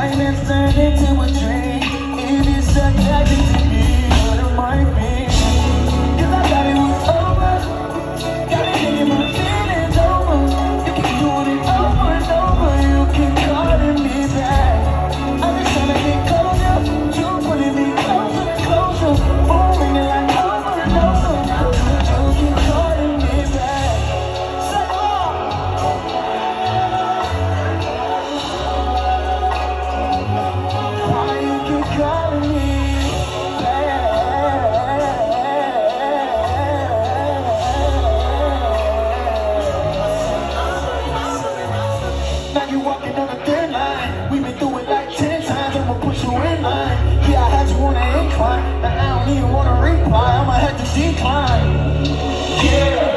nightmares turn into a dream. It is attracted to me, what it might be. Cause I thought it was over. Got me thinking my feelings over. You keep doing it over and over. You keep calling me back. I'm just trying to get closer. You pulling me closer and closer. Phone ringing like over and over. You keep calling me back. Say why you keep calling me back? Now you walking on a thin line. We've been through it like 10 times. I'ma put you in line. Yeah, I had you on an incline. Now I don't even wanna reply. I'ma have to decline. Yeah.